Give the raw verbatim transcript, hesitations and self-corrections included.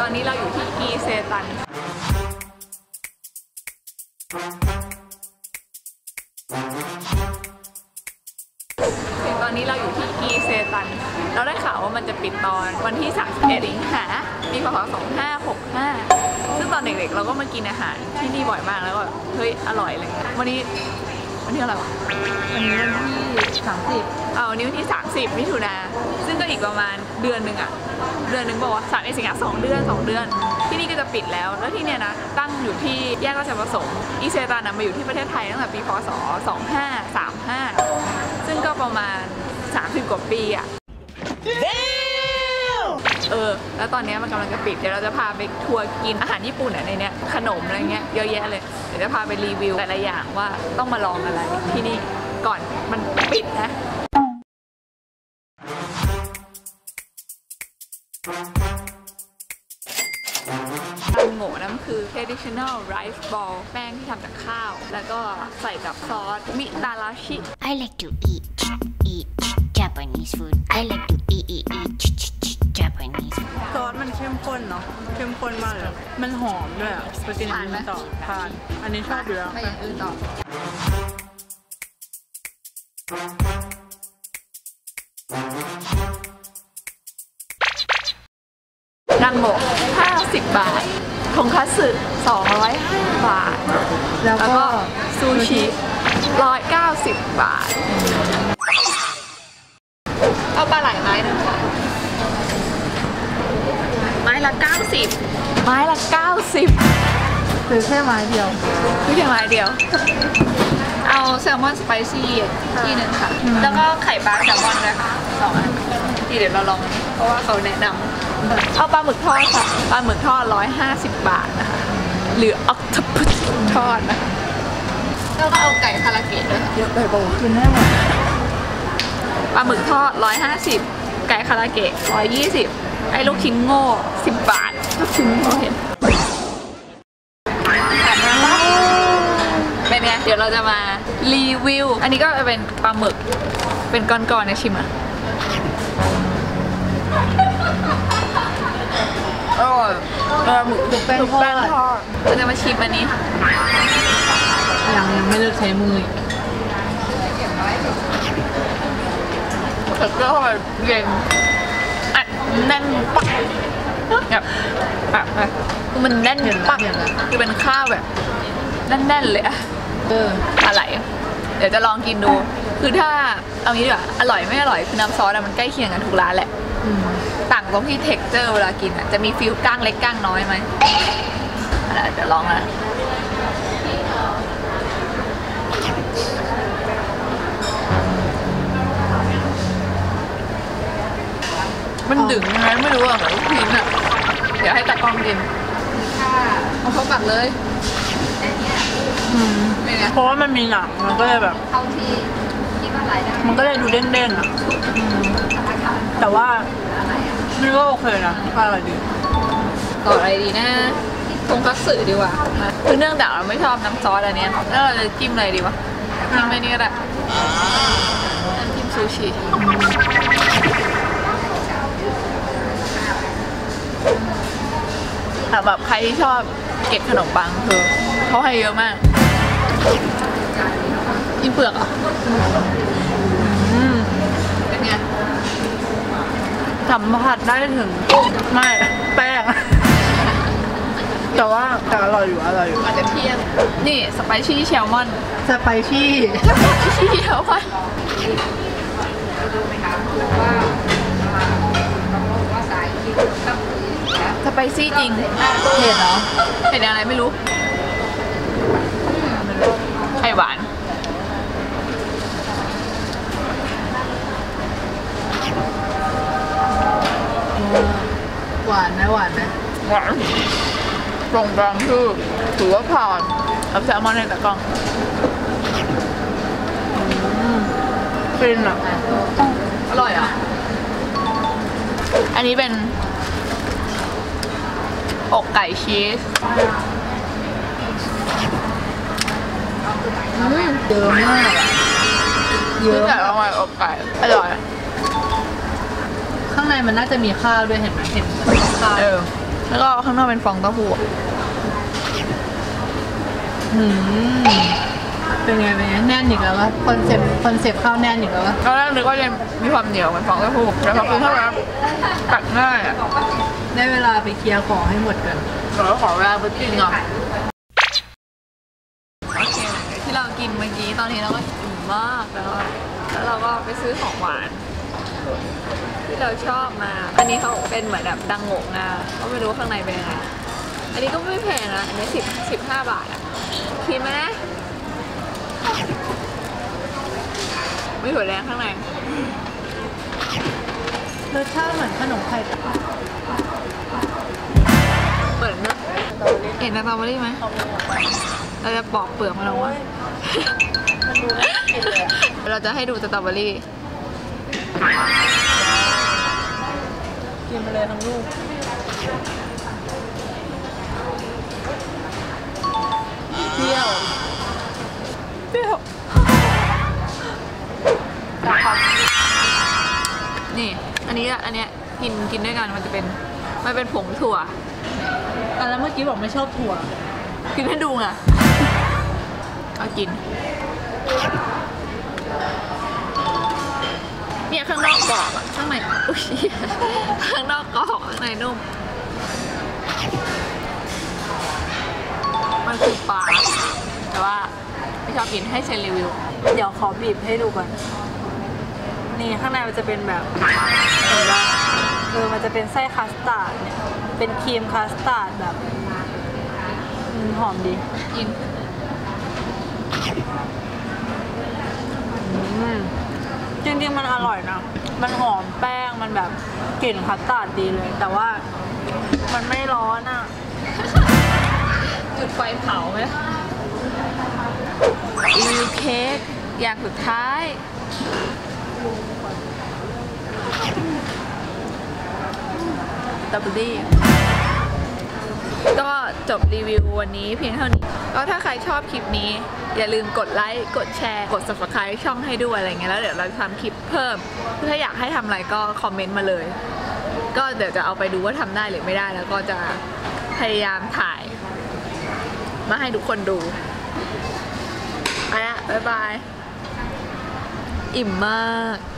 อนนี้เราอยู่ที่อีเซตันตอนนี้เราอยู่ที่อีเซตันเราได้ข่าวว่ามันจะปิดตอนวันที่สามสิบเอ็ดสิงหาปีพศสองพันห้าร้อยหกสิบห้าซึ่งตอนเด็กๆเราก็มากินอาหารที่นี่บ่อยมากแล้วก็เฮ้ยอร่อยอะไรเงี้ยวันนี้วันที่อะไรวะวันนี้วันที่สามสิบเอาวันนี้วันที่สามสิบมิถุนาซึ่งก็อีกประมาณเดือนหนึ่งอะเดือนหนึ่งบอกว่าสามเอสิงหาสองเดือนสองเดือนที่นี่ก็จะปิดแล้วแล้วที่เนี่ยนะตั้งอยู่ที่แยกราชประสงค์อีเซตันมาอยู่ที่ประเทศไทยตั้งแต่ปีพศสองพันห้าร้อยสามสิบห้าซึ่งก็ประมาณสามสิบกว่าปีอะเออแล้วตอนนี้มันกำลังจะปิดเดี๋ยวเราจะพาไปทัวร์กินอาหารญี่ปุ่นในเนี้ยขนมอะไรเงี้ยเยอะแยะเลยเดี๋ยวจะพาไปรีวิวแต่ละอย่างว่าต้องมาลองอะไรที่นี่ก่อนมันปิดนะตังโง่นะมันคือ traditional rice ball แป้งที่ทำจากข้าวแล้วก็ใส่กับซอสมิตาราชิ I like to eat eat Japanese food I like to eat eat eat Japanese ซอสมันเข้มข้นเนาะเข้มข้นมากเลยมันหอมด้วยอ่ะไปกินอันนี้ต่อทานอันนี้ชอบอยู่แล้วไปอย่างอื่นต่อนังโมะห้าสิบบาททงคัตสึสองร้อยห้าบาทแล้วก็ซูชิหนึ่งร้อยเก้าสิบบาทเอาปลาไหลไม้นึงค่ะไม้ละเก้าสิบไม้ละเก้าสิบซื้อแค่ไม้เดียวซื้อแค่ไม้เดียวเอาแซลมอนสไปซี่ที่หนึ่งค่ะแล้วก็ไข่ปลาแซลมอนด้วยค่ะสองอันที่เดี๋ยวเราลองเพราะว่าเขาแนะนำเอาปลาหมึกทอดค่ะปลาหมึกทอดร้อยห้าสิบบาทนะคะหรือออกทพุสทอดนะแล้วก็เอาไก่คาราเกะด้วยเยอะไปโบกินได้หมดปลาหมึกทอดร้อยห้าสิบไก่คาราเกะร้อยยี่สิบไอ้ลูกชิ้นโง่สิบบาทลูกชิ้นโง่เห็นเป็นไงเดี๋ยวเราจะมารีวิวอันนี้ก็เป็นปลาหมึกเป็นก้อนๆนะชิมอ่ะอร่อยปลาหมึกถูกแป้งทอดเราจะมาชิมอันนี้ยังยังไม่เลิกใช้มือแต่ก็อร่อยเย็นอัดแน่นปักแบบแบบคือมันแน่นปักคือเป็นข้าวแบบแน่นๆเลยอะเอออะไรเดี๋ยวจะลองกินดูคือถ้าเอางี้ดีกว่าอร่อยไม่อร่อยคือน้ำซอสมันใกล้เคียงกันทุกร้านแหละต่างตรงที่เท็กเจอร์เวลากินอ่ะจะมีฟิลก้างเล็กก้างน้อยไหมอะไรเดี๋ยวลองนะมันดึงยังไงไม่รู้อ่ะแบบลูกชิ้นอ่ะเดี๋ยวให้ตากล้องกินเอาเขาตัดเลยเพราะว่ามันมีหนังมันก็เลยแบบมันก็เลยดูเด้งๆอ่ะแต่ว่านี่ก็โอเคนะอร่อยดีต่ออะไรดีนะทงคัตสึดีกว่าคือเนื่องจากเราไม่ชอบน้ำซอสอันนี้แล้วเราจะจิ้มอะไรดีวะจิ้มอะไรนี่ก็ได้น้ำจิ้มซูชิแต่แบบใครที่ชอบเก็บขนมปังคือเขาให้เยอะมากกินเปลือกเหรอเป็นไงสัมผัสได้ถึงไม่แป้งแต่ว่าแต่อร่อยอยู่อร่อยอยู่อาจจะเทียมนี่สไปซี่แซลมอนสไปซี่สไปซี่แซลมอนสไปซี่จริงเห็นเหรอเห็นอะไรไม่รู้ไข่หวานหวานไหมหวานไหมหวานตรงกลางคือถือว่าผ่านเอาแซลมอนในตะกร้องฟินอ่ะอร่อยอ่ะอันนี้เป็นอกไก่ชีสเยอะมากเยอะแต่อร่อยอกไก่อร่อยข้างในมันน่าจะมีข้าวด้วยเห็นไหมเห็นข้าวเออแล้วก็ข้างนอกเป็นฟองเต้าหู้อืมเป็นไงเป็นไงแน่นอีกแล้ววะคอนเซ็ปต์คอนเซ็ปต์ข้าวแน่นอีกแล้ววะตอนแรกนึกว่าจะมีความเหนียวเหมือนฟองเต้าหู้แต่พอคือเท่านั้นตัดง่ายอ่ะได้เวลาไปเคลียร์ของให้หมดกันเราขอเวลาไปกินก่อนโอเคที่เรากินเมื่อกี้ตอนนี้เราก็อิ่มมากแล้วแล้วเราก็ไปซื้อของหวานที่เราชอบมา อันนี้เขาเป็นเหมือนแบบดังโงงาก็ไม่รู้ข้างในเป็นยังไงอันนี้ก็ไม่แพงนะอันนี้สิบสิบห้าบาทอ่ะคิดไหมมีถั่วแดงข้างในรสชาติเหมือนขนมไข่ตาเปิดนะเห็นสตรอเบอรี่ไหมเราจะปอกเปลือกมันออกมาเราจะให้ดูสตรอเบอรี่กินไปเลยทั้งลูกเปรี้ยวเปรี้ยวนี่อันนี้อันเนี้ยกินกินด้วยกันมันจะเป็นมันเป็นผงถั่วอ่ะแล้วเมื่อกี้บอกไม่ชอบถั่วกินให้ดูไงเอากินเนี่ยข้างนอกกรอบอะข้างในอุ้ยข้างนอกกรอบข้างในนุ่มมันคือปลาแต่ว่าไม่ชอบกินให้เซนรีวิวเดี๋ยวขอบีบให้ดูก่อน นี่ข้างในมันจะเป็นแบบเห็นปะเออมันจะเป็นไส้คัสตาร์ดเนี่ย เป็นครีมคัสตาร์ดแบบอืมหอมดีกินอืมจริงๆมันอร่อยนะ มันหอมแป้ง มันแบบกลิ่นคัสตาร์ดดีเลย แต่ว่ามันไม่ร้อนอ่ะจุดไฟเผาไหมรีวิวเค้กอย่างสุดท้ายสตรอเบอรี่ก็จบรีวิววันนี้เพียงเท่านี้ก็ถ้าใครชอบคลิปนี้อย่าลืมกดไลค์กดแชร์กด ซับสไครบ์ ช่องให้ด้วยอะไรเงี้ยแล้วเดี๋ยวเราจะทำคลิปเพิ่มถ้าอยากให้ทำอะไรก็คอมเมนต์มาเลย ก็เดี๋ยวจะเอาไปดูว่าทำได้หรือไม่ได้แล้วก็จะพยายามถ่ายมาให้ทุกคนดูไปละบ๊ายบาย อิ่มมาก